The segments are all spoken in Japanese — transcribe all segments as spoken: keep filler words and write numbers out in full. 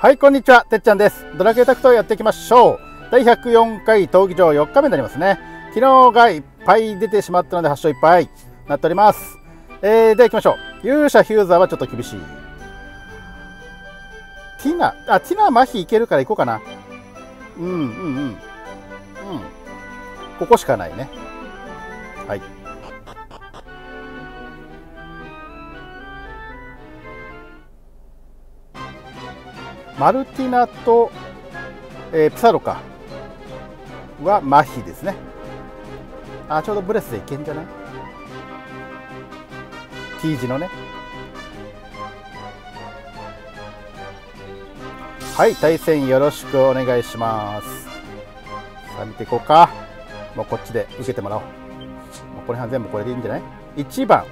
はい、こんにちは、てっちゃんです。ドラクエタクトをやっていきましょう。だいひゃくよんかい闘技場よっかめになりますね。昨日がいっぱい出てしまったのではっ勝いっぱいなっております。えー、では行きましょう。勇者ヒューザーはちょっと厳しい。ティナ、あ、ティナ麻痺いけるから行こうかな。うんうんうん。うん。ここしかないね。はい。マルティナと、えー、ピサロかは麻痺ですね。あ、ちょうどブレスでいけんじゃない？ T 字のね。はい、対戦よろしくお願いします。さあ見ていこうか。もうこっちで受けてもらおう。もうこれは全部これでいいんじゃない？ いち 番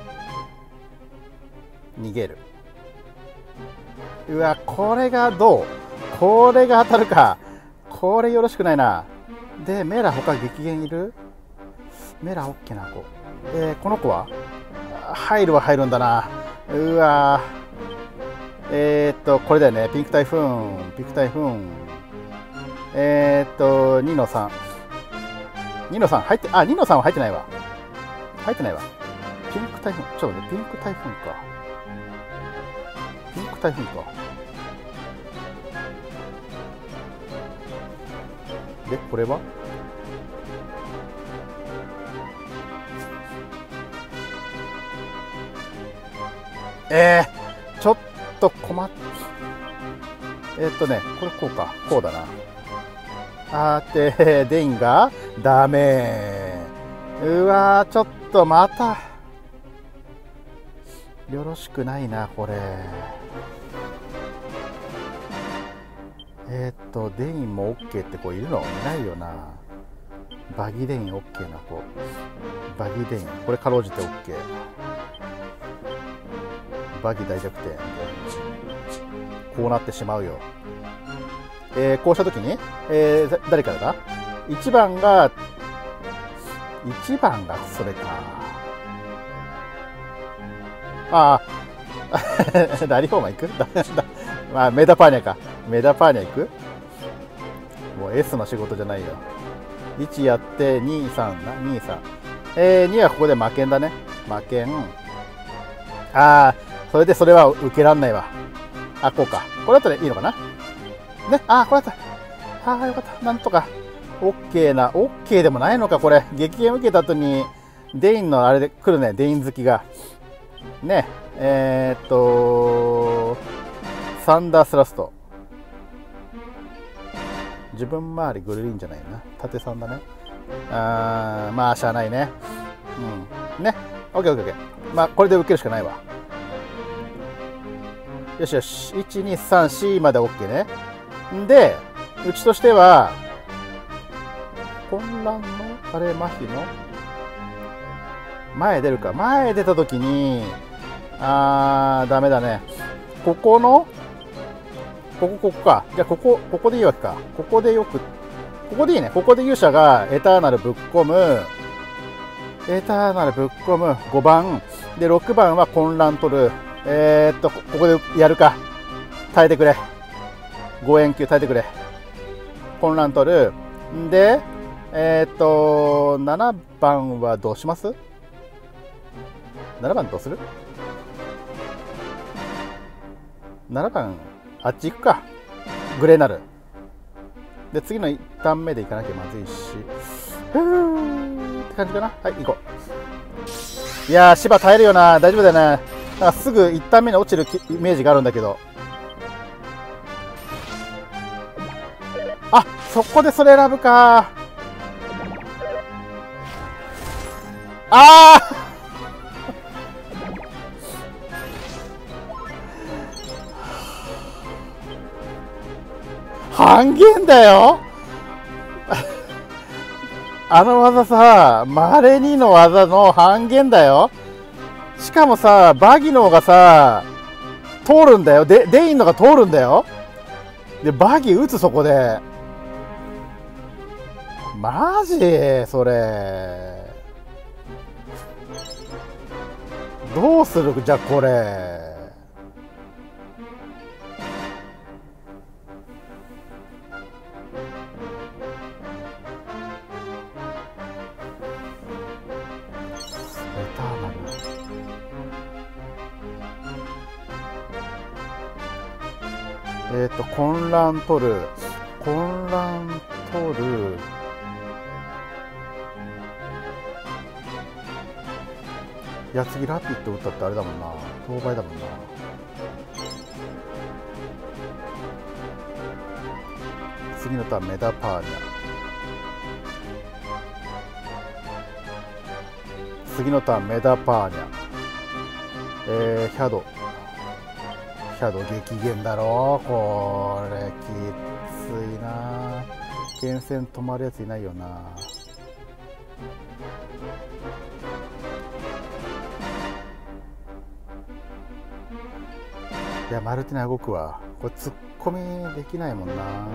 逃げる。うわ、これがどう？これが当たるか。これよろしくないな。で、メラ他激減いる？メラオッケーな子。で、この子は入るは入るんだな。うわえー、っと、これだよね。ピンク台風。ピンク台風。えー、っと、ニノさん。ニノさん入って、あ、ニノさんは入ってないわ。入ってないわ。ピンク台風。ちょっとね、ピンク台風か。ピンク台風か。で、これはえー、ちょっと困っえー、っとね、これこうか。こうだな。あーって、デインがダメー。うわー、ちょっとまた。よろしくないな、これ。えー、っと、デインも OK って子いるの？いないよな。バギデイン OK な子。バギデイン。これかろうじて OK。バギ大弱点で。こうなってしまうよ。えー、こうしたときに、えー、誰からだ ?いち 番が、いちばんがそれか。ああ、ラリフォーマー行くまあ、メダパーニャか。メダパーニャ行くもう S の仕事じゃないよ。いちやって、に、さんな、に、さん。えー、にはここで負けんだね。負けん。ああ、それでそれは受けらんないわ。あ、こうか。これだったらいいのかなね、あ、これだった。ああ、よかった。なんとか。OK な。OK でもないのか、これ。激減受けた後に、デインのあれで来るね。デイン好きが。ね。えー、っと、サンダースラスト。自分周りグリーンじゃないな。縦さんだね。あー、まあ、しゃあないね。うん。ね。オッケーオッケーオッケー。まあ、これで受けるしかないわ。よしよし。いち、に、さん、よんまで OK ね。んで、うちとしては、混乱の、あれ、麻痺の、前出るか。前出たときに、あー、ダメだね。ここの、ここ、ここか。じゃあ、ここ、ここでいいわけか。ここでよく、ここでいいね。ここで勇者がエターナルぶっ込む。エターナルぶっ込む。ごばん。で、ろくばんは混乱取る。えー、っと、ここでやるか。耐えてくれ。ごえん級耐えてくれ。混乱取る。んで、えー、っと、ななばんはどうします？ なな 番どうする？ なな 番、あっち行くか。グレーナル。で、次のいちターン目で行かなきゃまずいし。ふーって感じかな。はい、行こう。いやー、芝耐えるよな。大丈夫だよね。なんかすぐいちターン目に落ちるイメージがあるんだけど。あ、そこでそれ選ぶか。ああ半減だよあの技さ、まれにの技の半減だよ。しかもさ、バギのがさ、通るんだよ。で、デインのが通るんだよ。で、バギ打つそこで。マジそれ。どうするじゃあこれ。 えっと混乱取る混乱取るいや次ラピッド打ったってあれだもんな、当倍だもんな。次のターンメダパーニャ、次のターンメダパーニャ、えー、ヒャドヒャド激減だろ、これきついな。厳選止まるやついないよな。いやマルティナ動くわ、これ突っ込みできないもんな。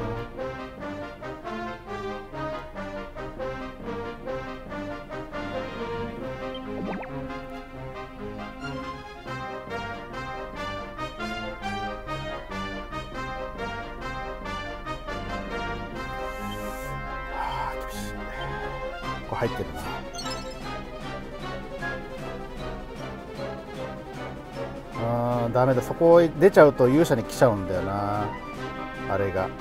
はあ厳しい、これ入ってるな。あーダメだ、そこ出ちゃうと勇者に来ちゃうんだよな、あれが。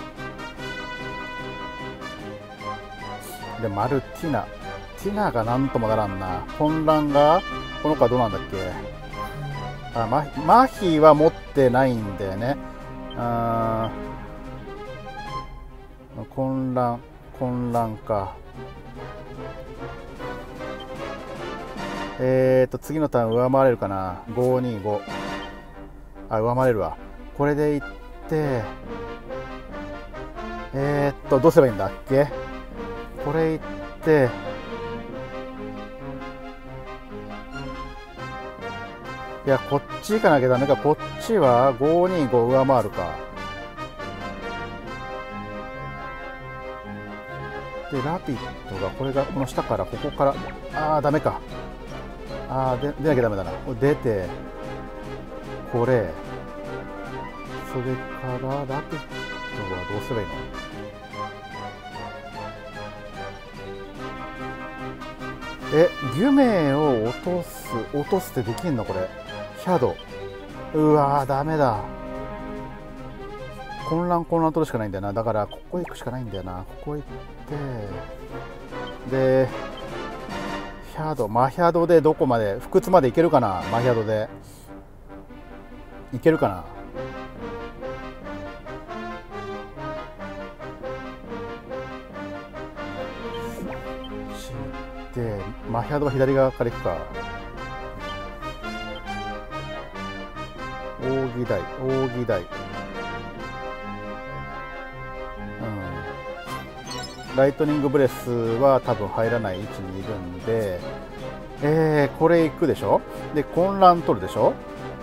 でマルティナティナがなんともならんな。混乱がこの子はどうなんだっけ。あママヒは持ってないんだよね。あ混乱混乱か。えーと次のターン上回れるかな。ごにご、あ上回れるわ。これでいってえー、っとどうすればいいんだっけ。これいっていやこっち行かなきゃダメか。こっちはごにご上回るか。でラピッドがこれがこの下からここからあーダメか。あーで出なきゃダメだな。出てこれそれからラピッドはどうすればいいの。えギュメを落とす落とすってできんのこれ。ヒャドうわーダメだ。混乱混乱取るしかないんだよな。だからここ行くしかないんだよな。ここ行ってでヒャドマヒャドでどこまで不屈までいけるかな。マヒャドでいけるかな。でマヒャドは左側から行くか。扇台扇台うんライトニングブレスは多分入らない位置にいるんで、えー、これ行くでしょ。で混乱取るでしょ。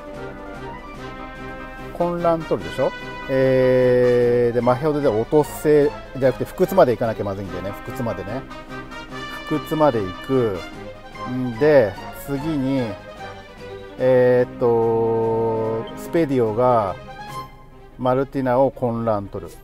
混乱取るでしょ。えー、でマヒャドで落とせじゃなくて不屈まで行かなきゃまずいんだよね。不屈までね不屈まで行くんで次にえー、っとスペディオがマルティナを混乱取る。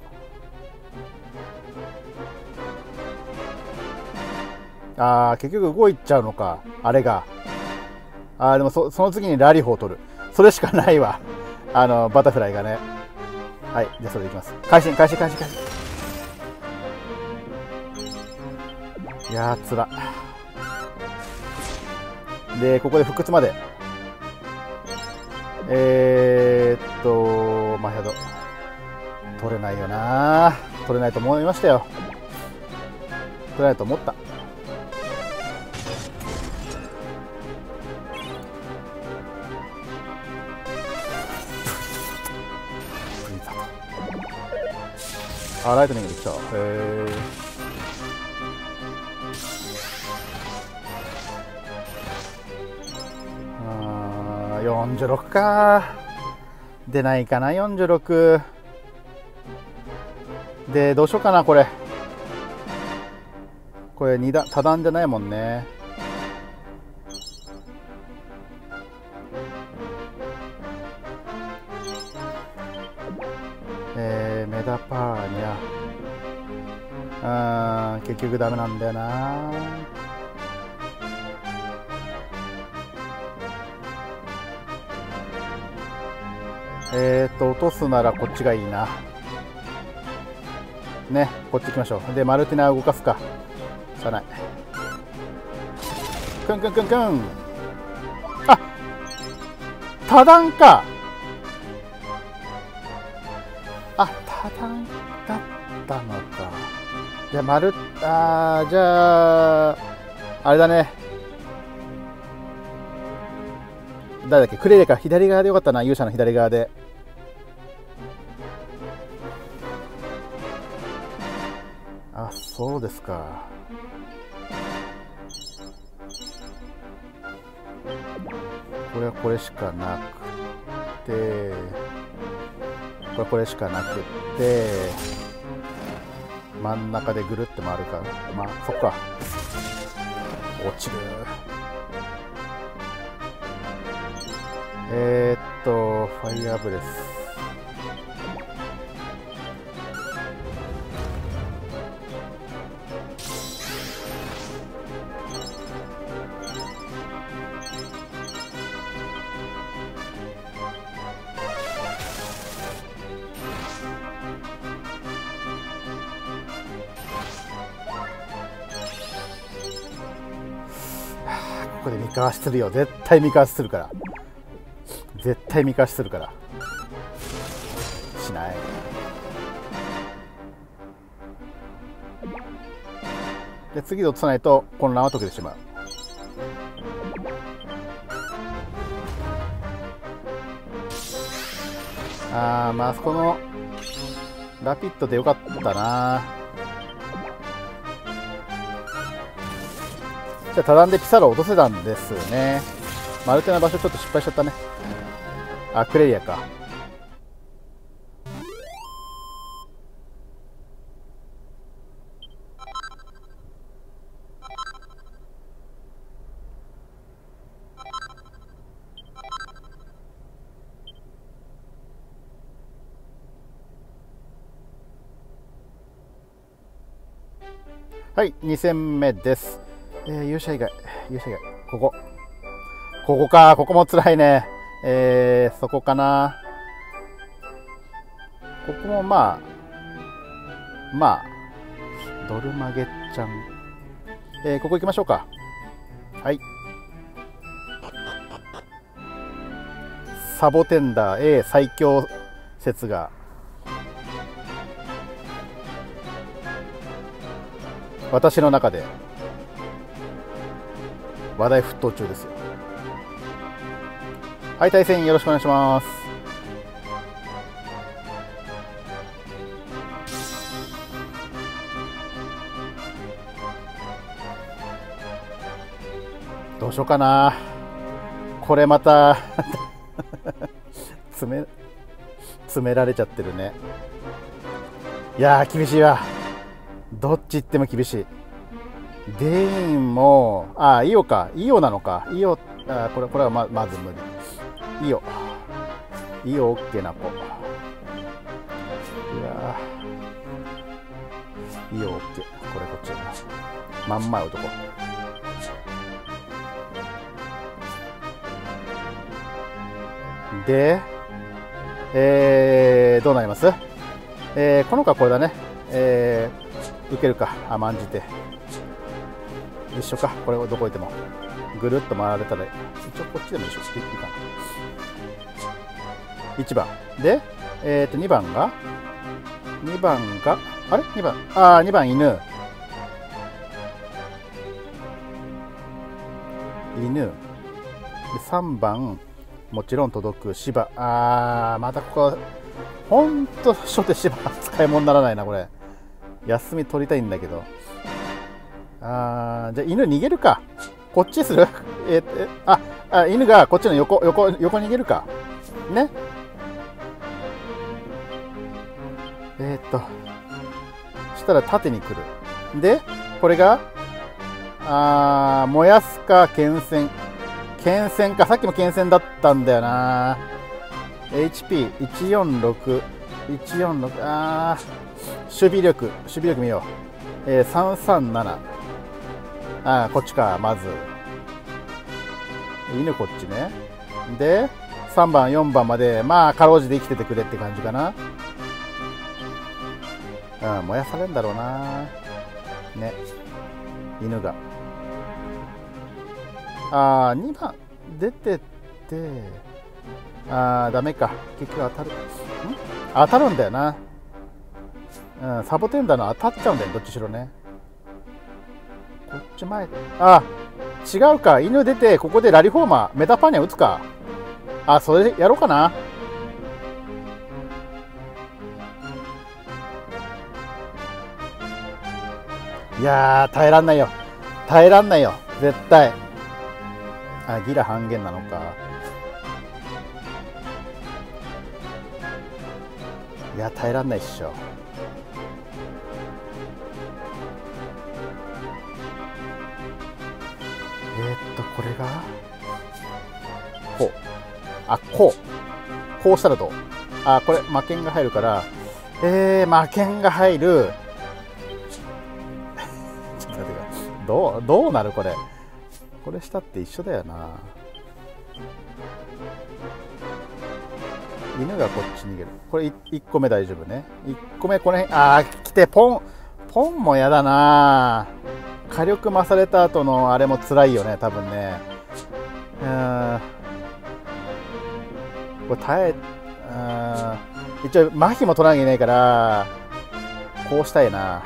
あー結局動いちゃうのかあれが。あーでも そ, その次にラリホを取る。それしかないわあのバタフライがね。はいじゃあそれでいきます。開始開始開始開始。いやーつらでここで不屈までえー、っとマヒャド取れないよな。取れないと思いましたよ。取れないと思った。あライトニングできた。へえよんじゅうろくか。出ないかなよんじゅうろくで。どうしようかなこれ。これに段多段じゃないもんね。えー、メダパーニャあー結局ダメなんだよな。 えっと落とすならこっちがいいなね。こっち行きましょう。でマルティナ動かすか。しゃあない。くんくんくんくん。あ、多段か。あ、多段だったのか。じゃあマルあーじゃああれだね。誰だっけ、クレイレか。左側でよかったな、勇者の左側で。あ、そうですか。これはこれしかなくて、これこれしかなくて、真ん中でぐるって回るか。まあそっか。落ちる。えー、っとファイヤーブレス。ここで見かわしするよ。絶対見かわしするから。絶対見かわしするから。しない。で次で落とさないと混乱は解けてしまう。あーまあそこのラピッドでよかったな。じゃあ多段でピサロ落とせたんですね。マルテな場所ちょっと失敗しちゃったね。あ、クレリアか。はい、に戦目です。えー、勇者以外、勇者以外、ここ。ここか、ここも辛いね。えー、そこかな。ここもまあ、まあ、ドルマゲッちゃん。えー、ここ行きましょうか。はい。サボテンダー A 最強説が。私の中で話題沸騰中ですよ。はい、対戦よろしくお願いします。どうしようかな。これまた詰め詰められちゃってるね。いやー厳しいわ。どっち行っても厳しい。デインも、あ、イオか。イオなのか。イオ、あ、これ、これはま、まず無理。イオ。イオ、オッケーな子。うわイオ、オッケー。これ、こっちだな。まんま男。で、えー、どうなります？えー、この子はこれだね。えー、受けるか。甘んじて。一緒か。これをどこ行ってもぐるっと回られたら、一応こっちでも一緒していいかな。いちばんで、えっとにばんがにばんがあれにばん、ああにばん犬犬でさんばんもちろん届く芝。あーまたここほんと初手芝使い物にならないな。これ休み取りたいんだけど。あーじゃあ犬逃げるか。こっちするええああ犬がこっちの横横横逃げるかね。えー、っとそしたら縦に来る。でこれがあー燃やすか剣戦剣戦か。さっきも剣戦だったんだよな。 エイチピーいちよんろく いちよんろく あー守備力守備力見よう。えー、さんさんなな。あーこっちか。まず犬こっちね。でさんばんよんばんまでまあかろうじて生きててくれって感じかな。うん、燃やされるんだろうなね、犬が。ああにばん出てって、ああダメか、結局当たるん当たるんだよな。うん、サボテンダーの当たっちゃうんだよ、どっちしろね。こっち前、あ違うか、犬出てここでラリフォーマーメタパニャ打つか。あ、それやろうかな。いやー耐えらんないよ、耐えらんないよ絶対。あ、ギラ半減なのか。いや耐えらんないっしょ。えー、っとこれがこう、あこうこうしたらどう。あこれ魔剣が入るから、えー、魔剣が入る。ちょっと待ってください、どうどうなるこれ。これしたって一緒だよな。犬がこっち逃げる。これいっこめ大丈夫ね。いっこめこの辺、あー来てポンポンもやだな。火力増された後のあれも辛いよね多分ね。うーんこれ耐え、うん一応麻痺も取らなきゃいけないからこうしたいな。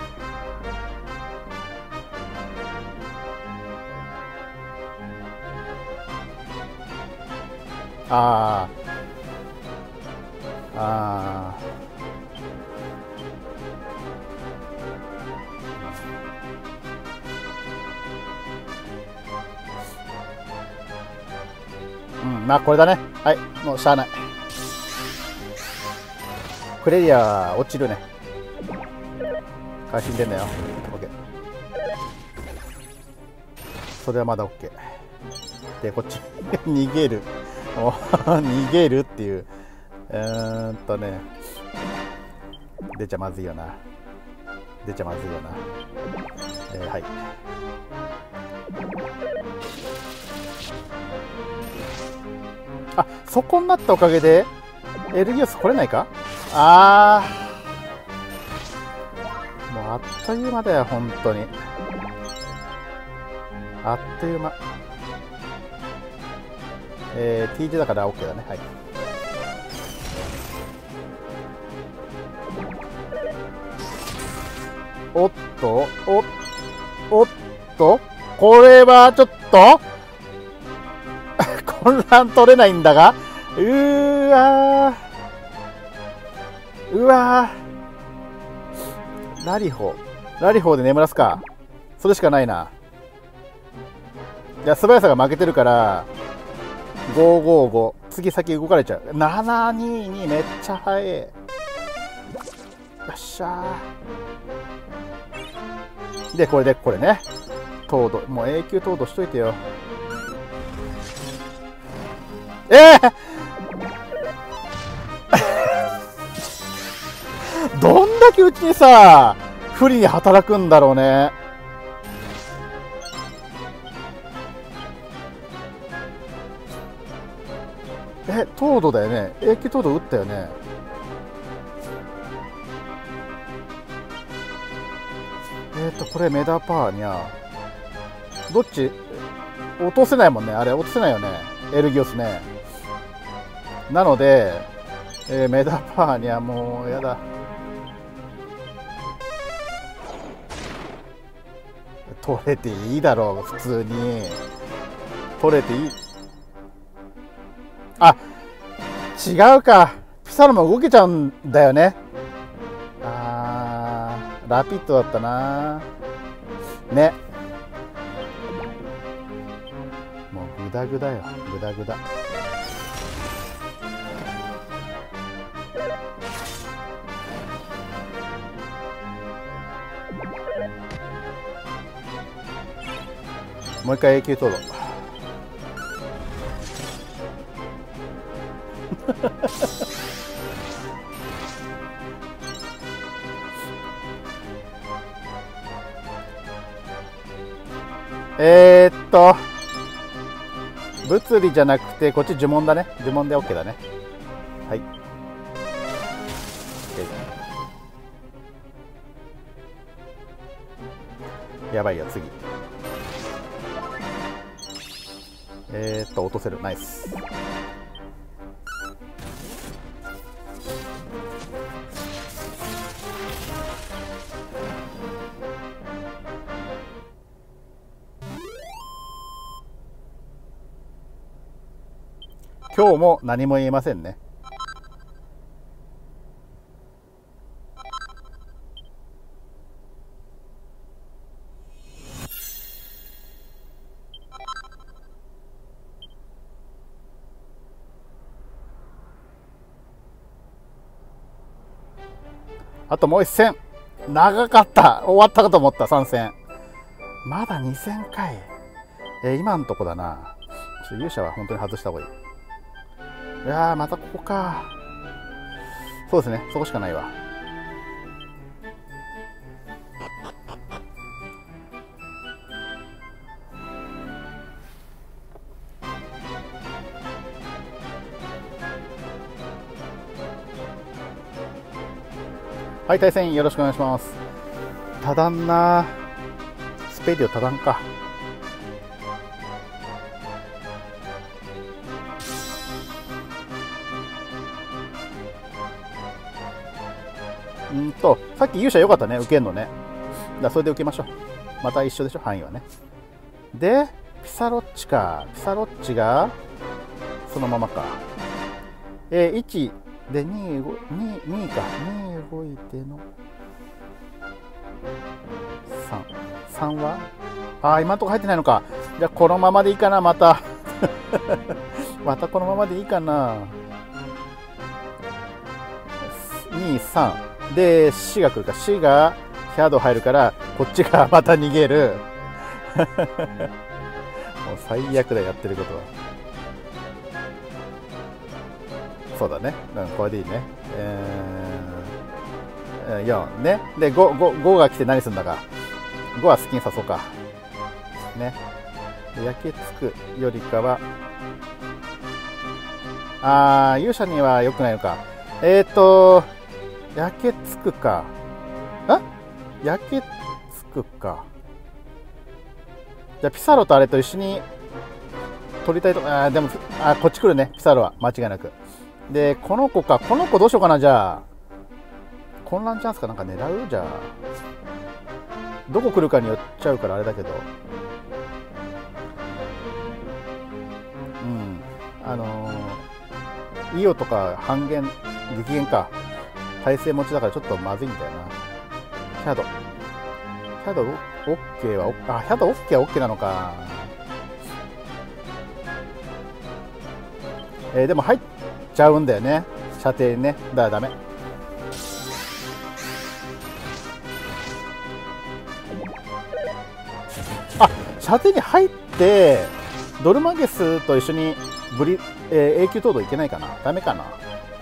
あーあーうんまあこれだね。はいもうしゃあない。クレリア落ちるね。回死んでんだよ。 OK、 それはまだ OK でこっち逃げるお逃げるっていう、うーんとね出ちゃまずいよな、出ちゃまずいよな。えー、はいあそこになったおかげでエルギオス来れないか。あーもうあっという間だよ本当に、あっという間。えー、ティージェー だから OK だね。はいおっとおおっとこれはちょっと混乱取れないんだが、うーわーうわーラリホラリホで眠らすか。それしかないな。いや素早さが負けてるからごーごーご、次先動かれちゃう。ななにーにめっちゃ速い。よっしゃー。でこれでこれね糖度もう永久糖度しといてよ。えーどんだけうちにさ不利に働くんだろうね。え糖度だよね、永久糖度打ったよね。えっ、ー、とこれメダパーニャどっち落とせないもんね。あれ落とせないよねエルギオスね。なので、えー、メダパーニャもうやだ。取れていいだろう普通に取れていい。あ違うか、ピサロも動けちゃうんだよね。あーラピッドだったなね。もうグダグダよグダグダ。もう一回永久凍土えーっと物理じゃなくてこっち呪文だね。呪文で OK だね。はい、OK、やばいよ次。えー、っと落とせる。ナイス。今日も何も言えませんね。あともう一戦。長かった。終わったかと思った。さん戦。まだに戦かい。えー、今のとこだな。ちょっと勇者は本当に外した方がいい。いやー、またここか。そうですね、そこしかないわ。はい、対戦よろしくお願いします。多段な。スペディオ多段か。うんとさっき勇者良かったね、受けんのね。だそれで受けましょう。また一緒でしょ、範囲はね。でピサロッチか。ピサロッチがそのままか。えー、いちで に, に, にかに動いてのさん。さんはああ今のとこ入ってないのか。じゃあこのままでいいかな。またまたこのままでいいかな。にさんで死が来るか。死がシャドウ入るからこっちがまた逃げるもう最悪だ、やってることは。そうだね、うん、これでいいね。えー、よんね。で ご, ご, ごが来て何するんだか。ごは好きに刺そうかね。焼けつくよりかはあー勇者には良くないのか。えっ、ー、と焼けつくか。あ焼けつくか。じゃあピサロとあれと一緒に取りたいと。あでもあこっち来るね、ピサロは間違いなく。でこの子か。この子どうしようかな。じゃあ混乱チャンスかなんか狙う。じゃあどこ来るかによっちゃうからあれだけど、うんあのー、イオとか半減激減か。耐性持ちだからちょっとまずいんだよな。シャドウシャドウ OK は OK。 あシャドウ OK は OK なのか。えー、でも入っちゃうんだよね、射程にね。だからダメ。あ射程に入ってドルマゲスと一緒にブリ、えー、永久凍土いけないかな。ダメかな。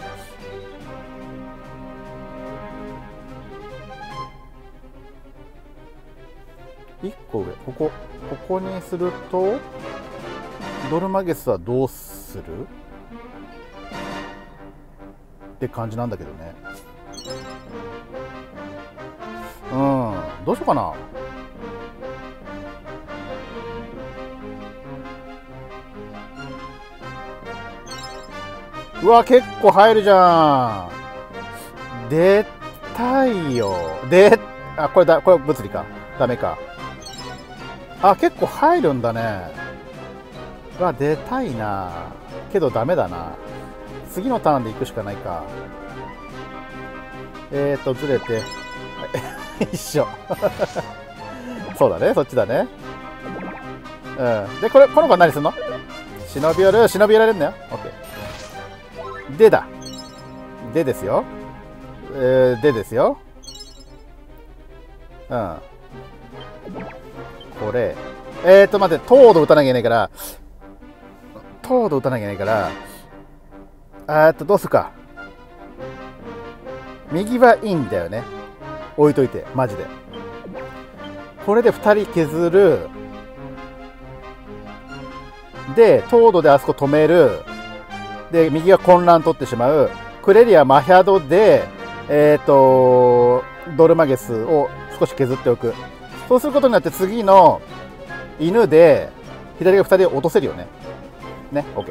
いっこ上、ここここにするとドルマゲスはどうするって感じなんだけどね。うんどうしようかな。うわ結構入るじゃん。出たいよ。であこれだ、これ物理か。ダメか。あ結構入るんだね。うわ出たいな。けどダメだな。次のターンで行くしかないか。えーとずれて一緒そうだね、そっちだね。うんでこれこの子は何すんの。忍び寄る。忍び寄られるんだよ。 OK でだ。でですよ。えー、でですよ。うんこれえーと待って、糖度打たなきゃいけないから、糖度打たなきゃいけないから、えーっとどうするか。右はいいんだよね、置いといて。マジでこれでふたり削る。 でトードであそこ止める。で右が混乱取ってしまう。クレリアマヒャドでえっ、ー、とドルマゲスを少し削っておく。そうすることによって次の犬で左がふたり落とせるよね。ね、OK。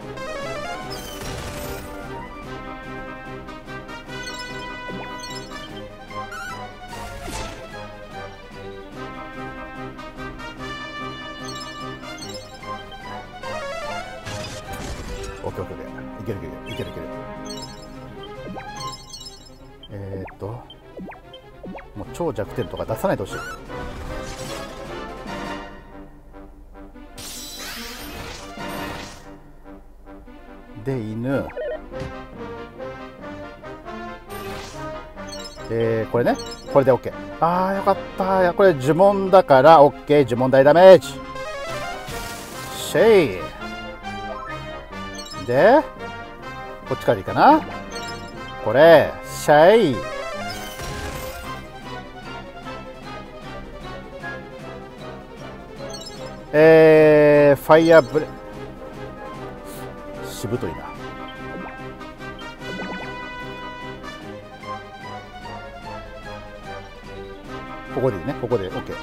オッケーオッケーオッケー。いけるいけるいけるいける。えー、っともう超弱点とか出さないでほしい。で犬、えー、これね、これで OK。 あーよかった。これ呪文だから OK。 呪文大ダメージシェイでこっちからいいかな。これシェイえー、ファイヤーブレしぶといな。ここでいいね。ここで OK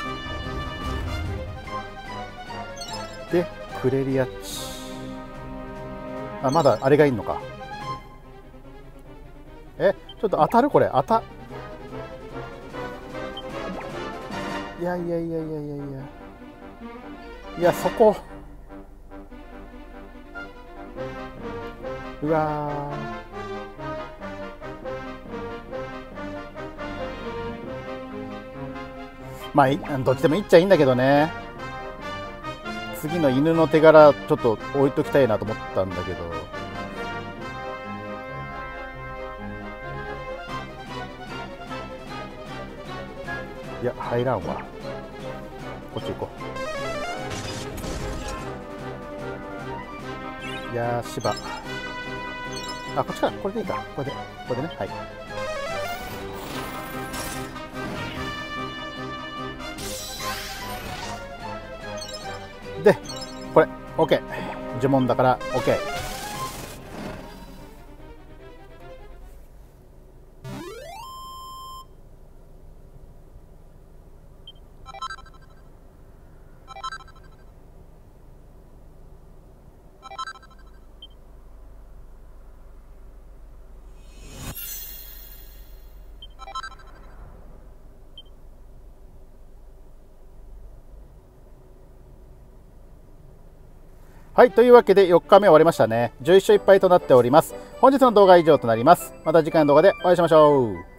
でクレリアッチ。あ、まだあれがいいのか。え、ちょっと当たるこれ。当たいやいやいやいやいやいやいや、そこうわー、まあどっちでもいいっちゃいいんだけどね。次の犬の手柄ちょっと置いときたいなと思ったんだけど、いや入らんわ。こっち行こう。いやー芝、あこっちか。これでいいか。これでこれでね。はい。でこれ OK。 呪文だから OK。 はい、というわけでよっかめ終わりましたね。じゅういっ勝いっ敗となっております。本日の動画は以上となります。また次回の動画でお会いしましょう。